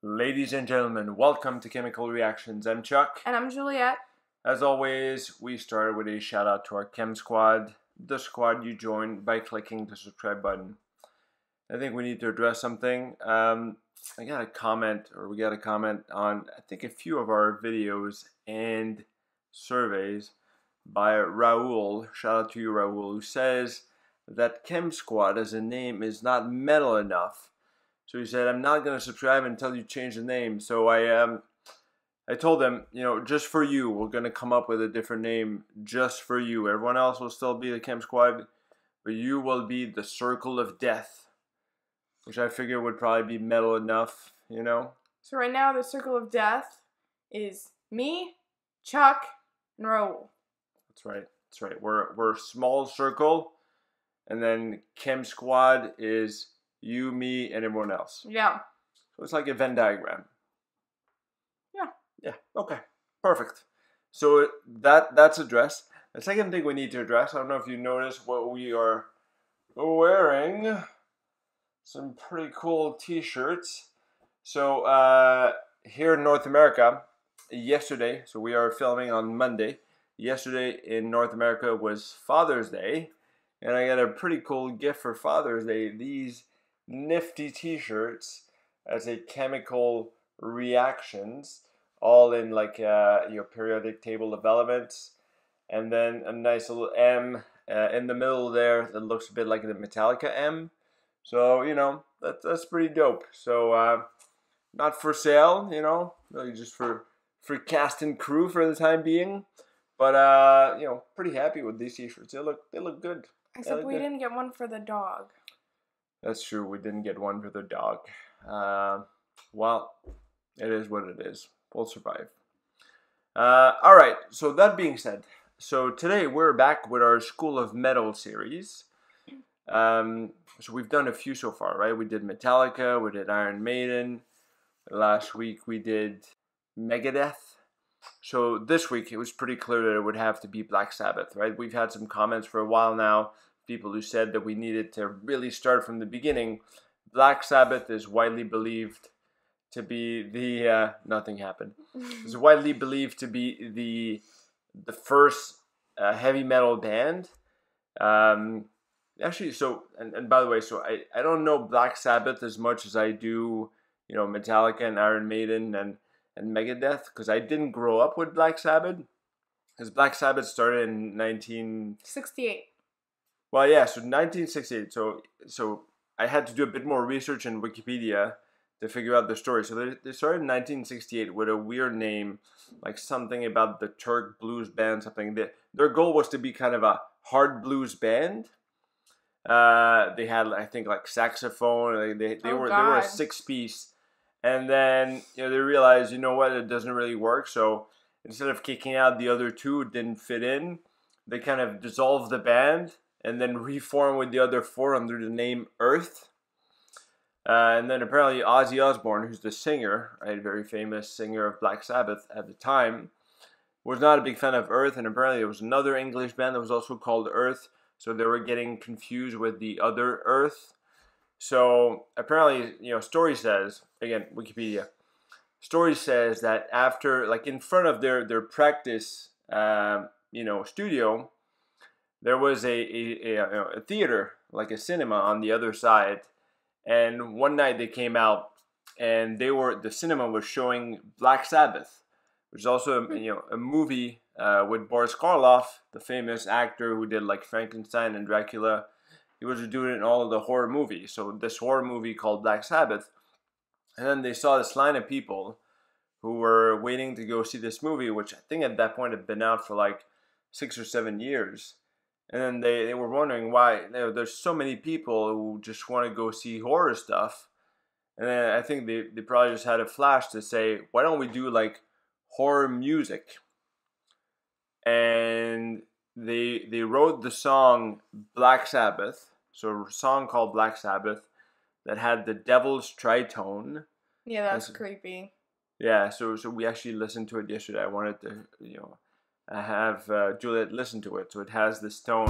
Ladies and gentlemen, welcome to Chemical Reactions. I'm Chuck. And I'm Juliet. As always, we started with a shout out to our Chem Squad, the squad you joined by clicking the subscribe button. I think we need to address something. We got a comment on, I think, a few of our videos and surveys by Raul. Shout out to you, Raul, who says that Chem Squad as a name is not metal enough. So he said, I'm not going to subscribe until you change the name. So I told him, you know, just for you, we're going to come up with a different name just for you. Everyone else will still be the Chem Squad, but you will be the Circle of Death, which I figure would probably be metal enough, you know? So right now, the Circle of Death is me, Chuck, and Raul. That's right. That's right. We're a small circle, and then Chem Squad is you, me, and everyone else. Yeah. So it's like a Venn diagram. Yeah. Yeah. Okay. Perfect. So that's addressed. The second thing we need to address, I don't know if you noticed what we are wearing. Some pretty cool t-shirts. So here in North America, yesterday, so we are filming on Monday. Yesterday in North America was Father's Day. And I got a pretty cool gift for Father's Day. These nifty t-shirts as a Chemical Reactions, all in like periodic table of elements, and then a nice little M in the middle there that looks a bit like the Metallica M. So you know that's pretty dope. So not for sale, you know, really just for cast and crew for the time being. But you know, pretty happy with these t-shirts. They look good. Except we didn't get one for the dog. That's true. We didn't get one for the dog. Well, it is what it is. We'll survive. All right. So that being said, so today we're back with our School of Metal series. So we've done a few so far, right? We did Metallica. We did Iron Maiden. Last week we did Megadeth. So this week it was pretty clear that it would have to be Black Sabbath, right? We've had some comments for a while now. People who said that we needed to really start from the beginning. Black Sabbath is widely believed to be the nothing happened. It's widely believed to be the first heavy metal band. Actually, so and by the way, so I don't know Black Sabbath as much as I do, you know, Metallica and Iron Maiden and Megadeth, because I didn't grow up with Black Sabbath. Because Black Sabbath started in 1968. Well, yeah, so 1968. So I had to do a bit more research in Wikipedia to figure out the story. So they started in 1968 with a weird name, like something about the Turk blues band, something. Their goal was to be kind of a hard blues band. They had, I think, like saxophone. They were a 6-piece, and then you know they realized, you know what, it doesn't really work. So instead of kicking out the other two, it didn't fit in. They kind of dissolved the band and then reformed with the other 4 under the name Earth. And then apparently Ozzy Osbourne, who's the singer, right, very famous singer of Black Sabbath at the time, was not a big fan of Earth, and apparently there was another English band that was also called Earth, so they were getting confused with the other Earth. So apparently, you know, story says, again, Wikipedia, story says that after, like in front of their practice, you know, studio, there was a theater, like a cinema on the other side. And one night they came out and the cinema was showing Black Sabbath, which is also a movie with Boris Karloff, the famous actor who did like Frankenstein and Dracula. He was doing all of the horror movies. So this horror movie called Black Sabbath. And then they saw this line of people who were waiting to go see this movie, which I think at that point had been out for like 6 or 7 years. And then they were wondering why, you know, there's so many people who just want to go see horror stuff. And then I think they probably just had a flash to say, why don't we do like horror music? And they wrote the song Black Sabbath, so a song called Black Sabbath that had the devil's tritone. Yeah, that's creepy. Yeah, so we actually listened to it yesterday. I wanted to, you know, have Juliet listen to it, so it has this tone.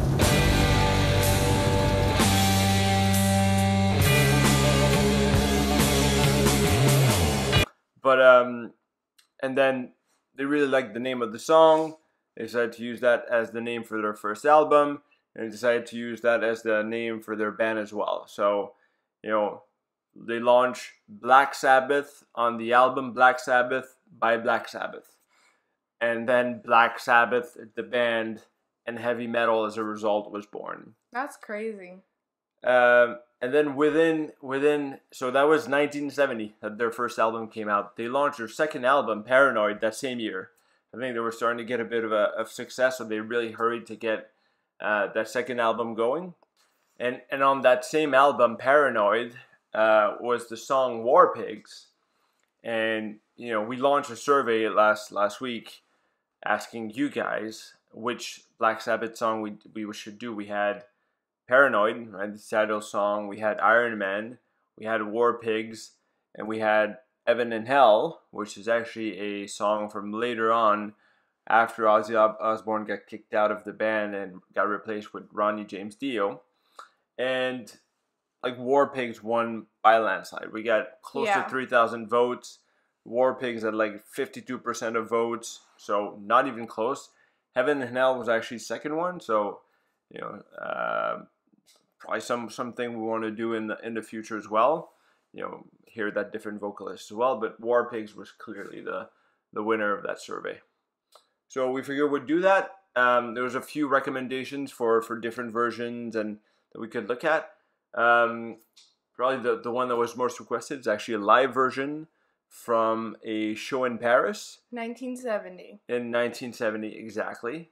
But and then they really liked the name of the song. They decided to use that as the name for their first album, and they decided to use that as the name for their band as well. So, you know, they launched Black Sabbath on the album Black Sabbath by Black Sabbath. And then Black Sabbath, the band, and heavy metal as a result was born. That's crazy. And then within, so that was 1970 that their first album came out. They launched their second album, Paranoid, that same year. I think they were starting to get a bit of success, so they really hurried to get that second album going. And on that same album, Paranoid, was the song War Pigs. And, you know, we launched a survey last week asking you guys which Black Sabbath song we should do. We had Paranoid, right, the title song. We had Iron Man. We had War Pigs. And we had Heaven and Hell, which is actually a song from later on after Ozzy Osbourne got kicked out of the band and got replaced with Ronnie James Dio. And like War Pigs won by a landslide. We got close to 3,000 votes. War Pigs had like 52% of votes, so not even close. Heaven and Hell was actually second one, so you know, probably something we want to do in the future as well. You know, hear that different vocalists as well. But War Pigs was clearly the winner of that survey. So we figured we'd do that. There was a few recommendations for different versions and that we could look at. Probably the one that was most requested is actually a live version from a show in Paris. 1970. In 1970, exactly.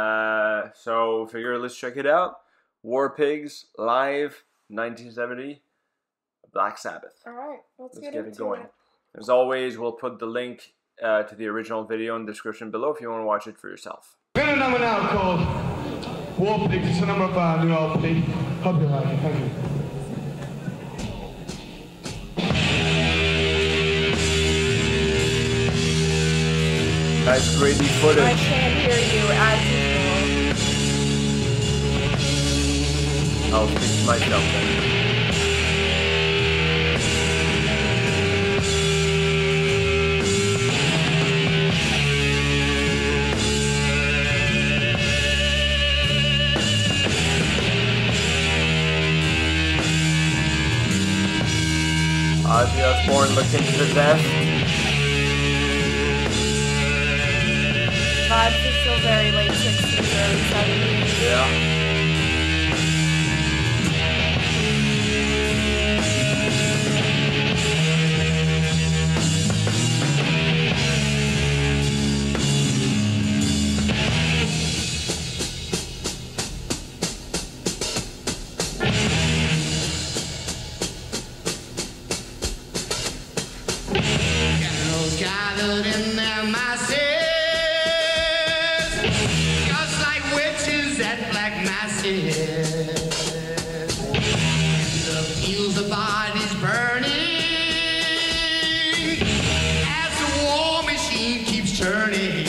So figure, let's check it out. War Pigs, live, 1970, Black Sabbath. All right, let's get it going. As always, we'll put the link to the original video in the description below if you want to watch it for yourself. We're in a number now called War Pigs. It's a number 5, new LP. Hope you like it. Thank you. Nice grainy footage. I can't hear you as usual. I'll fix myself then. Ozzy Osbourne looking possessed. Vibes are still very late 60s, early 70s. Yeah. Gathered in their masses, just like witches at black masses. The fields of bodies burning as the war machine keeps turning.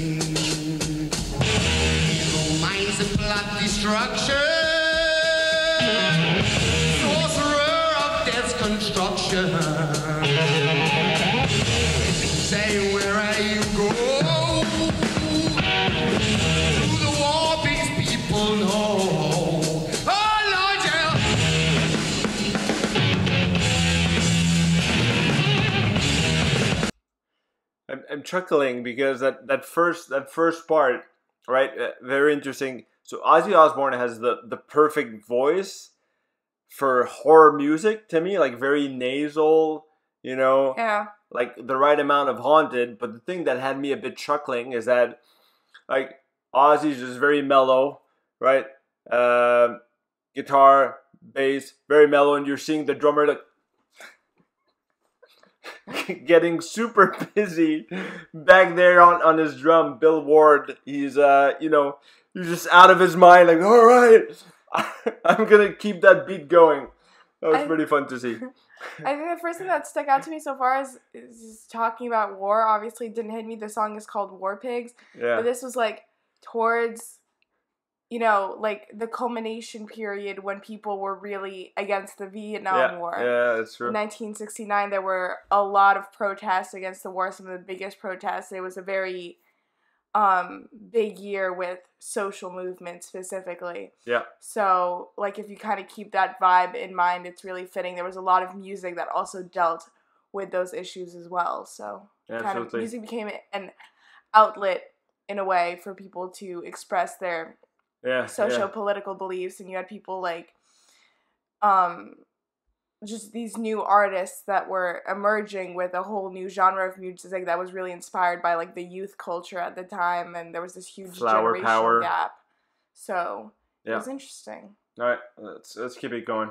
Evil minds that plot destruction, sorcerer of death's construction. Say where you go, do the War Pigs people know? Oh Lord, yeah. I'm chuckling because that first part, right? Very interesting. So Ozzy Osbourne has the perfect voice for horror music to me, like very nasal, you know. Yeah. Like the right amount of haunted, but the thing that had me a bit chuckling is that like Ozzy's just very mellow, right? Guitar, bass, very mellow, and you're seeing the drummer like getting super busy back there on his drum. Bill Ward, he's you know, he's just out of his mind, like, all right, I'm gonna keep that beat going. That was pretty fun to see. I think the first thing that stuck out to me so far is talking about war. Obviously, Didn't Hit Me. The song is called War Pigs. Yeah. But this was like towards you know, like the culmination period when people were really against the Vietnam War. Yeah, that's true. In 1969, there were a lot of protests against the war, some of the biggest protests. It was a very big year with social movements specifically. Yeah. So, like, if you kind of keep that vibe in mind, it's really fitting. There was a lot of music that also dealt with those issues as well. So, kind of music became an outlet in a way for people to express their socio-political beliefs, and you had people like just these new artists that were emerging with a whole new genre of music that was really inspired by like the youth culture at the time, and there was this huge generational gap. So it was interesting. All right, let's keep it going.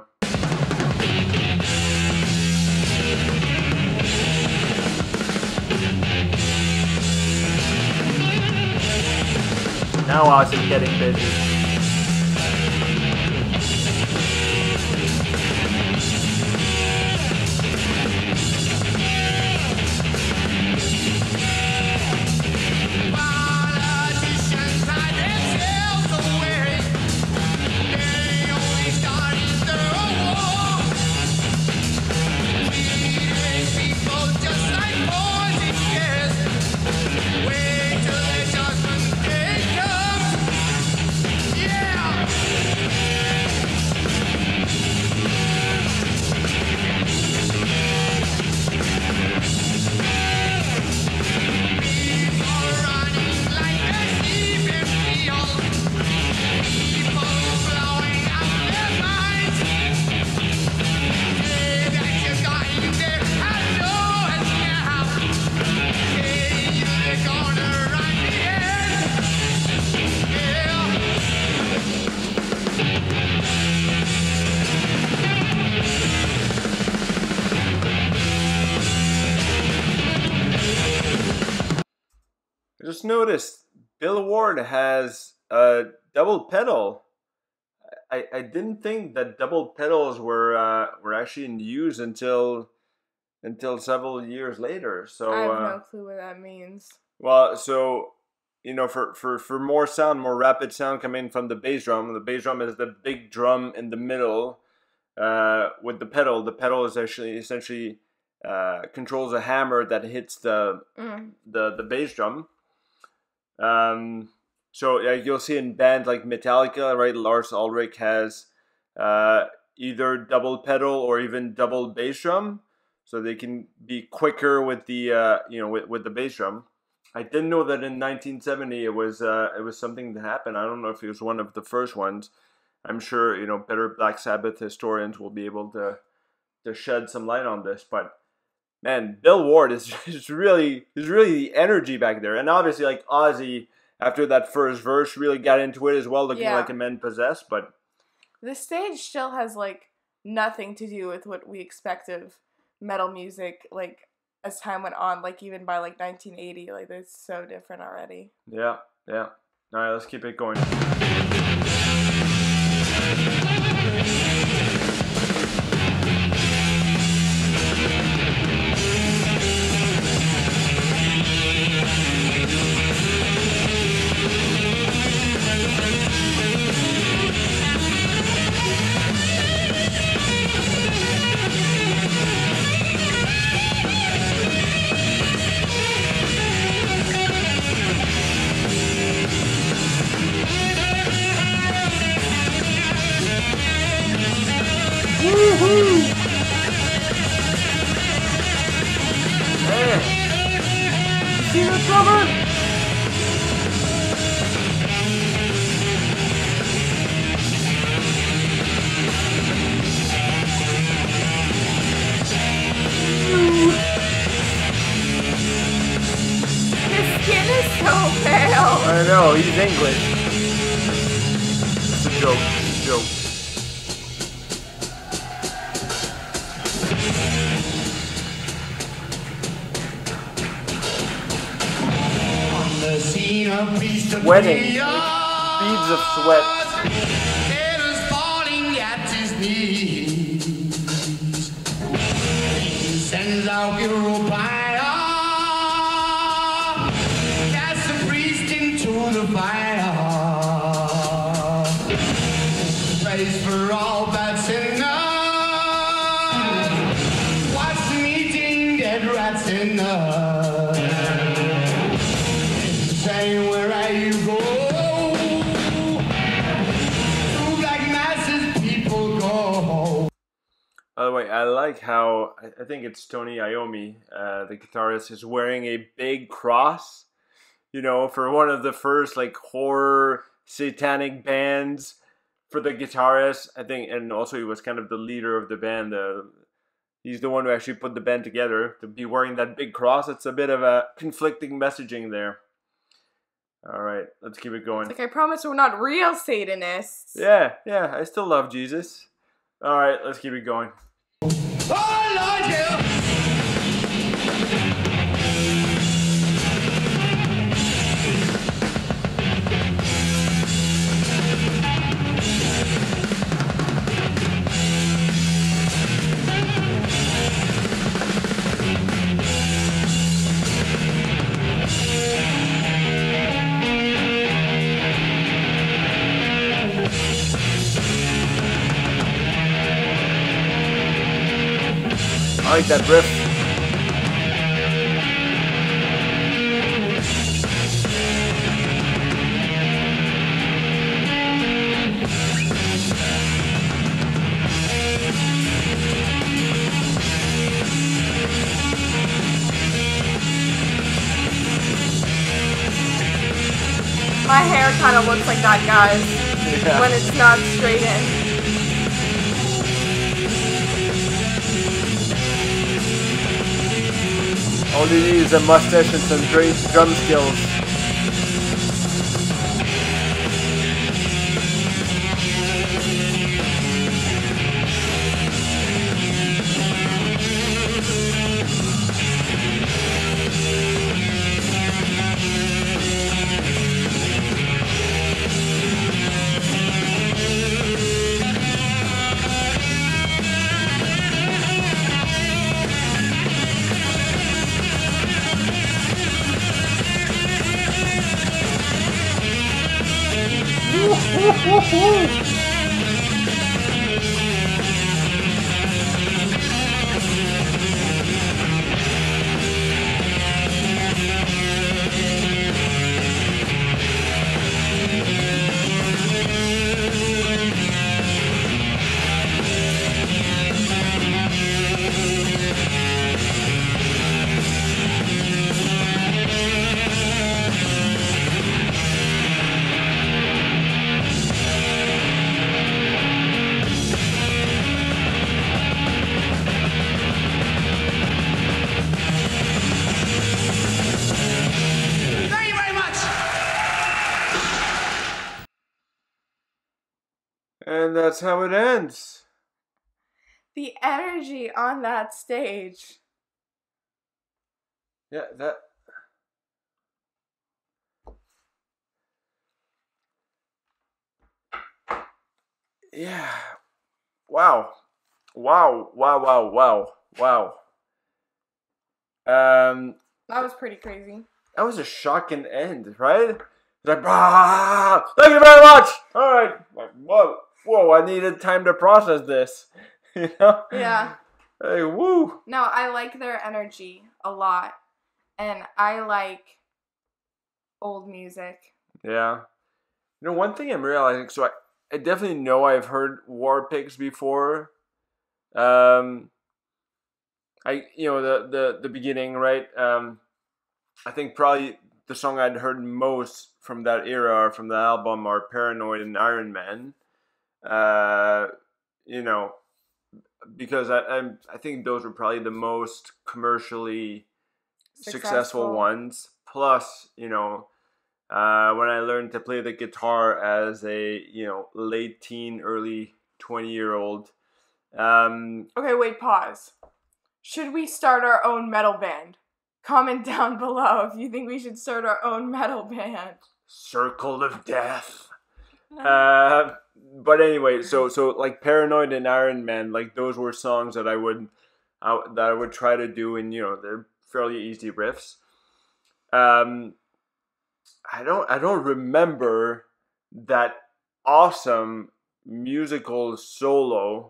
Now Ozzy's getting busy. I just noticed Bill Ward has a double pedal. I didn't think that double pedals were actually in use until several years later. So I have no clue what that means. Well, so you know, for more sound, more rapid sound coming from the bass drum. The bass drum is the big drum in the middle with the pedal. The pedal is essentially controls a hammer that hits the bass drum. So you'll see in bands like Metallica, right? Lars Ulrich has either double pedal or even double bass drum, so they can be quicker with the with the bass drum. I didn't know that in 1970 it was something that happened. I don't know if it was one of the first ones. I'm sure better Black Sabbath historians will be able to shed some light on this, but. Man, Bill Ward is really the energy back there, and obviously like Ozzy after that first verse really got into it as well, looking like a man possessed. But the stage still has like nothing to do with what we expect of metal music, like as time went on, like even by like 1980, like it's so different already. Yeah. All right, let's keep it going. See the drummer? His skin is so pale. I know, he's English. It's a joke. It's a joke. Sweating. Beads of sweat. Falling at his knees. He sends out your fire. Cast the priest into the fire. like how I think it's Tony Iommi, the guitarist, is wearing a big cross. You know, for one of the first like horror satanic bands, for the guitarist, I think, and also he was kind of the leader of the band. He's the one who actually put the band together. To be wearing that big cross, it's a bit of a conflicting messaging there. All right, let's keep it going. It's like, I promise we're not real Satanists. Yeah, I still love Jesus. All right, let's keep it going. Oh, Lord, yeah. I like that riff. My hair kind of looks like that, guys, when it's not straight in. All you need is a mustache and some great drum skills. And that's how it ends. The energy on that stage. Yeah, that... Yeah. Wow. Wow. That was pretty crazy. That was a shocking end, right? Like, thank you very much. All right. Like, whoa, I needed time to process this. You know? Yeah. Hey, woo. No, I like their energy a lot. And I like old music. Yeah. You know, one thing I'm realizing, so I definitely know I've heard War Pigs before. The beginning, right? I think probably the song I'd heard most from that era or from the album are Paranoid and Iron Man. Because I think those were probably the most commercially successful ones. Plus, when I learned to play the guitar as a, late teen, early 20-year-old. Okay, wait, pause. Should we start our own metal band? Comment down below if you think we should start our own metal band. Circle of Death. But anyway, so like Paranoid and Iron Man, like those were songs that I would try to do, and they're fairly easy riffs. I don't remember that awesome musical solo,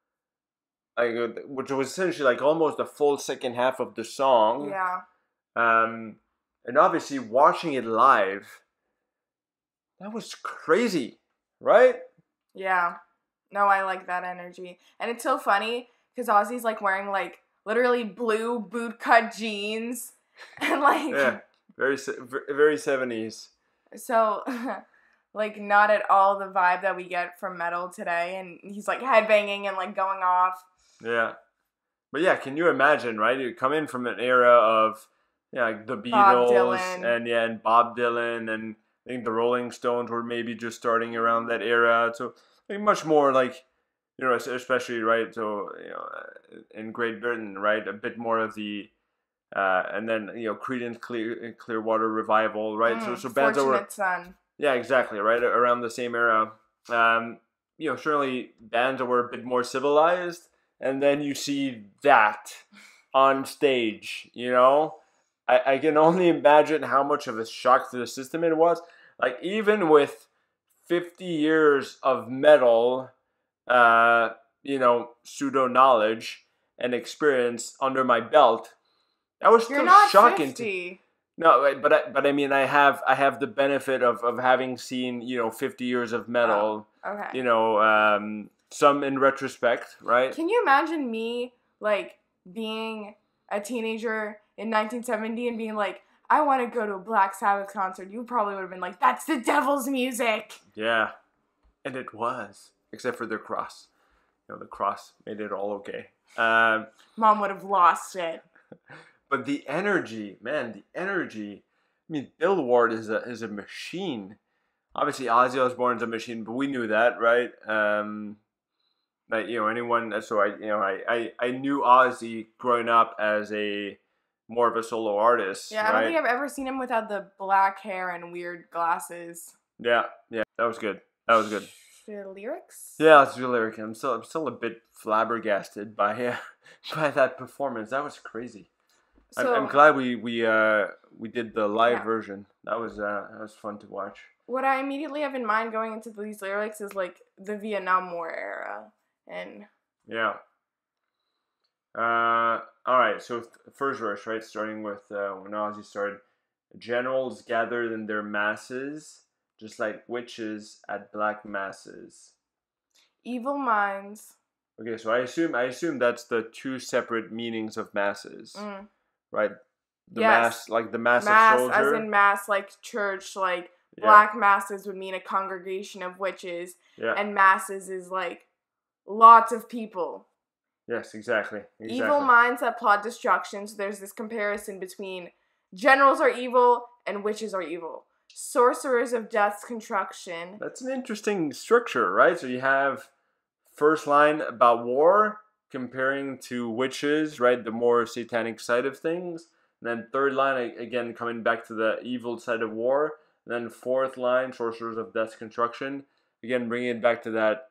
which was essentially like almost the full second half of the song. Yeah. And obviously watching it live, that was crazy, right? Yeah. No, I like that energy. And it's so funny because Ozzy's like wearing like literally blue bootcut jeans and like yeah, very 70s. So like not at all the vibe that we get from metal today, and he's like headbanging and like going off. Yeah, but yeah, can you imagine, right? You come in from an era of like the Beatles and Bob Dylan, and I think the Rolling Stones were maybe just starting around that era. So like much more like, especially right. So in Great Britain, right, a bit more of the and then Creedence Clearwater Revival, right? So bands that were Fortunate Son. Yeah, exactly, right around the same era. Certainly bands that were a bit more civilized, and then you see that on stage. I can only imagine how much of a shock to the system it was. Like even with 50 years of metal, pseudo knowledge and experience under my belt, that was still shocking. 50. No, but I mean I have the benefit of having seen 50 years of metal. Oh, okay. Some in retrospect, right? Can you imagine me like being a teenager in 1970 and being like, I want to go to a Black Sabbath concert? You probably would have been like, that's the devil's music. Yeah, and it was, except for their cross. The cross made it all okay. Mom would have lost it. But the energy, man, the energy. I mean, Bill Ward is a machine. Obviously, Ozzy Osbourne's a machine, but we knew that, right? Anyone. So I knew Ozzy growing up as more of a solo artist. Yeah, I don't think I've ever seen him without the black hair and weird glasses. Yeah, that was good. The lyrics? Yeah, let's do the lyrics. I'm still a bit flabbergasted by that performance. That was crazy. So, I'm glad we did the live version. That was fun to watch. What I immediately have in mind going into these lyrics is like the Vietnam War era, and yeah. All right. So first verse, right, starting with when Ozzy started. Generals gathered in their masses, just like witches at black masses. Evil minds. Okay, so I assume that's the two separate meanings of masses. Right? Mass, like the mass of soldier. As in mass, like church, like black masses would mean a congregation of witches. Yeah. And masses is like lots of people. Yes, exactly. Evil minds that plot destruction. So there's this comparison between generals are evil and witches are evil. Sorcerers of death's construction. That's an interesting structure, right? So you have first line about war, comparing to witches, right, the more satanic side of things. And then third line, again, coming back to the evil side of war. And then fourth line, sorcerers of death's construction. Again, bringing it back to that,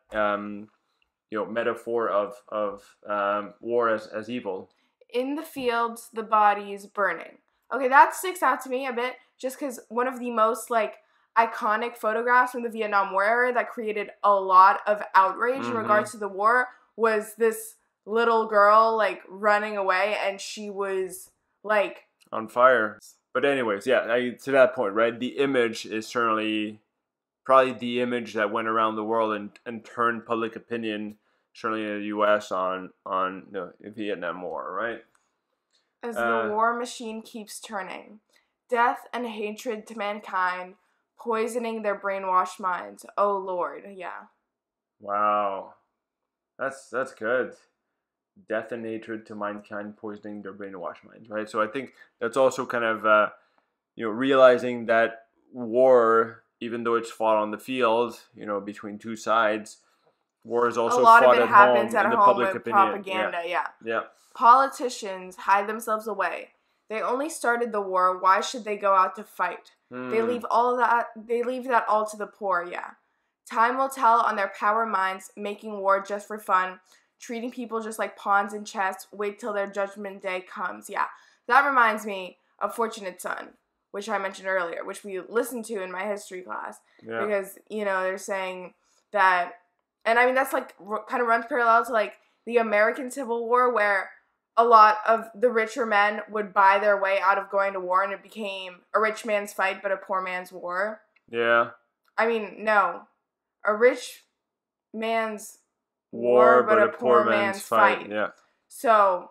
metaphor of war as evil. In the fields, the bodies burning. Okay, that sticks out to me a bit, just because one of the most, iconic photographs from the Vietnam War era that created a lot of outrage in regards to the war was this little girl running away, and she was on fire. But anyways, to that point, right, the image is certainly probably the image that went around the world and turned public opinion, certainly in the US, on the Vietnam War, right? As the war machine keeps turning, death and hatred to mankind, poisoning their brainwashed minds. Oh Lord, yeah. Wow, that's good. Death and hatred to mankind, poisoning their brainwashed minds, right? So I think that's also kind of realizing that war, even though it's fought on the field, between two sides, war is also fought at home in the public opinion. Propaganda, yeah. Politicians hide themselves away. They only started the war. Why should they go out to fight? They leave that all to the poor, yeah. Time will tell on their power minds, making war just for fun, treating people just like pawns in chess, wait till their judgment day comes, yeah. That reminds me of Fortunate Son, which I mentioned earlier, which we listened to in my history class. Yeah. Because, they're saying that, and I mean, that's kind of runs parallel to the American Civil War, where a lot of the richer men would buy their way out of going to war, and it became a rich man's fight, but a poor man's war. Yeah. I mean, no. A rich man's war but a poor man's fight. Yeah. So,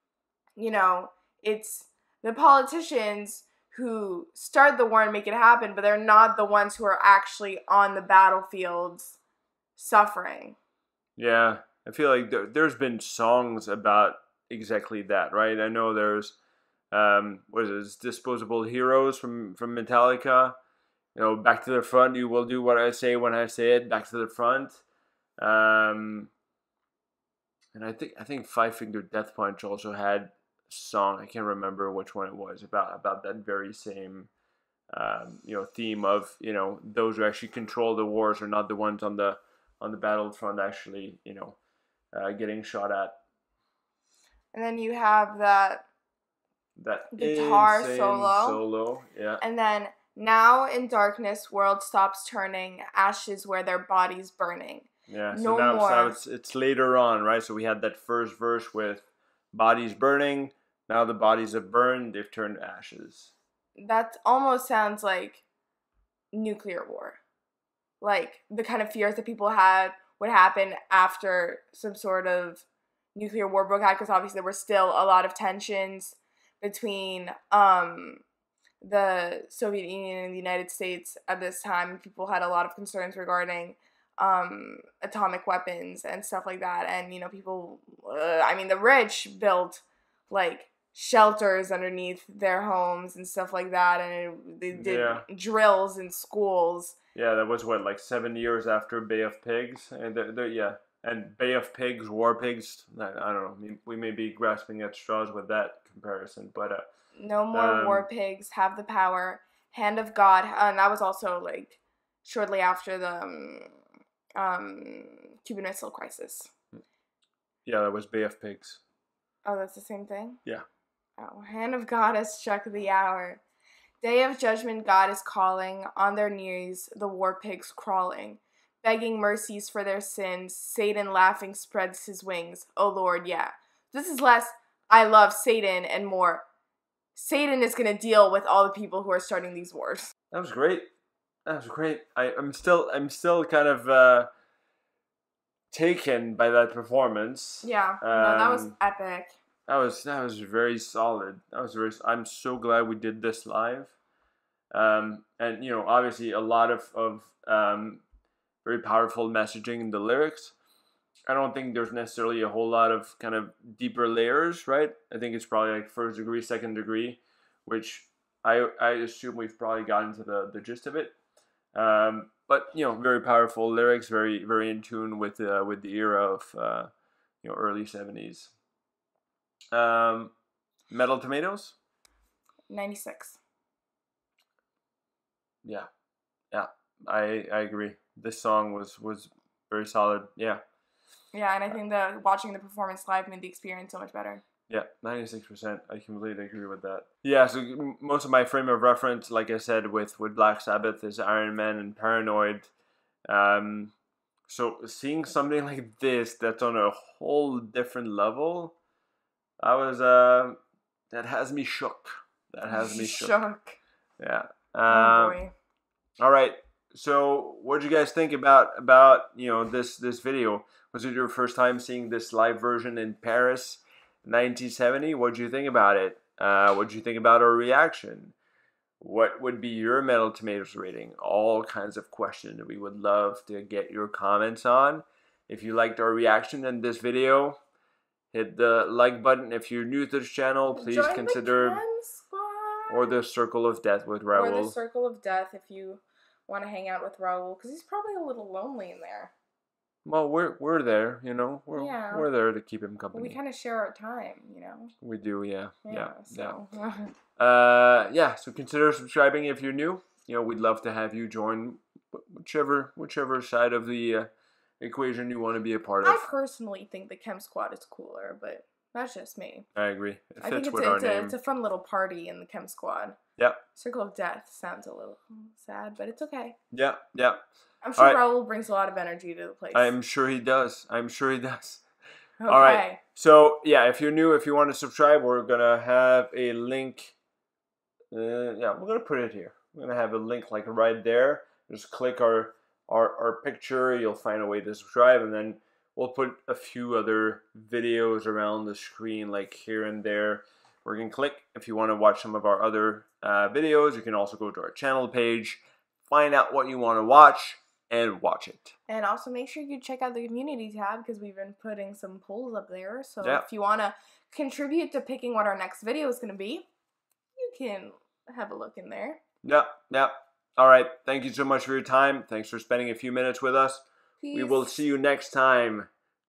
it's the politicians who start the war and make it happen, but they're not the ones who are actually on the battlefields suffering. Yeah, I feel like there's been songs about exactly that, right? I know there's, what is it, Disposable Heroes from Metallica. Back to the front, you will do what I say when I say it, back to the front. And I think Five Finger Death Punch also had song, I can't remember which one it was, about that very same theme of those who actually control the wars are not the ones on the battlefront actually getting shot at. And then you have that guitar solo, yeah. And then now in darkness world stops turning, ashes where their bodies burning. Yeah, so now it's later on, right? So we had that first verse with bodies burning. Now the bodies have burned, they've turned to ashes. That almost sounds like nuclear war. Like the kind of fears that people had would happen after some sort of nuclear war broke out, because obviously there were still a lot of tensions between the Soviet Union and the United States at this time. People had a lot of concerns regarding atomic weapons and stuff like that. And, people, the rich built, like, shelters underneath their homes and stuff like that. And they did drills in schools. Yeah, that was, 7 years after Bay of Pigs? And and Bay of Pigs, War Pigs, I don't know. We may be grasping at straws with that comparison, but... no more war pigs, have the power, hand of God. And that was also, shortly after the Cuban Missile Crisis. Yeah, that was Bay of Pigs. Oh, that's the same thing? Yeah. Oh, hand of God has struck the hour. Day of judgment, God is calling. On their knees, the war pigs crawling, begging mercies for their sins. Satan laughing spreads his wings. Oh, Lord, yeah. This is less, I love Satan, and more, Satan is going to deal with all the people who are starting these wars. That was great. I'm still kind of taken by that performance. Yeah, that was epic. That was very solid. I'm so glad we did this live. And obviously a lot of very powerful messaging in the lyrics. I don't think there's necessarily a whole lot of kind of deeper layers, right? I think it's probably like first degree, second degree, which I assume we've probably gotten to the gist of it. But very powerful lyrics, very very in tune with the era of early 70s. Metal Tomatoes? 96. Yeah. I agree. This song was very solid. Yeah. Yeah, and I think watching the performance live made the experience so much better. Yeah, 96%. I completely agree with that. Yeah, so most of my frame of reference, like I said, with Black Sabbath is Iron Man and Paranoid. So seeing something like this that's on a whole different level, that has me shook. Shook. Yeah. Oh boy. All right. So what did you guys think about this video? Was it your first time seeing this live version in Paris, 1970? What did you think about it? What did you think about our reaction? What would be your Metal Tomatoes rating? All kinds of questions we would love to get your comments on. If you liked our reaction in this video, hit the like button. If you're new to this channel, please consider... Or the Circle of Death with Raoul. Or the Circle of Death if you want to hang out with Raoul, because he's probably a little lonely in there. Well, we're there, we're there to keep him company. We kind of share our time, We do, yeah. So. So consider subscribing if you're new. We'd love to have you join whichever side of the equation you want to be a part of. I personally think the ChemSquad is cooler, but that's just me. I agree. It fits I think with our name. It's a fun little party in the ChemSquad. Yep. Circle of Death sounds a little sad, but it's okay. Yeah. I'm sure Raoul brings a lot of energy to the place. I'm sure he does. Okay. All right. So, if you're new, if you want to subscribe, we're going to have a link. We're going to put it here. We're going to have a link right there. Just click our picture. You'll find a way to subscribe, and then We'll put a few other videos around the screen, like here and there, where you can click if you want to watch some of our other videos. You can also go to our channel page, find out what you want to watch, and watch it. And also make sure you check out the community tab, because we've been putting some polls up there. So yeah. if you want to contribute to picking what our next video is going to be, you can have a look in there. Yep, yep. All right. Thank you so much for your time. Thanks for spending a few minutes with us. Peace. We will see you next time.